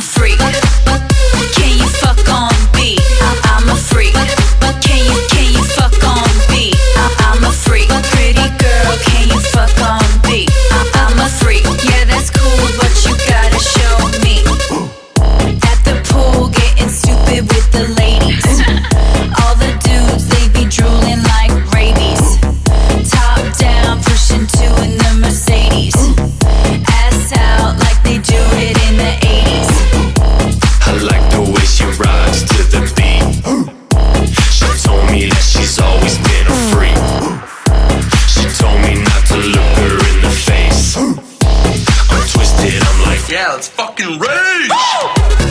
a freak. Can you fuck on beat? I'm a freak. Can you fuck on beat? I'm a freak. Pretty girl, can you fuck on beat? I'm a freak. Yeah, that's cool, but you gotta show me. At the pool, getting stupid with the ladies. All the dudes, they be drooling like rabies. Top down, pushing two in the Mercedes. Ass out like they do it in the 80s. I like the way she rides to the beat. She told me that she's always been a freak. She told me not to look her in the face. I'm twisted, I'm like, yeah, let's fucking rage.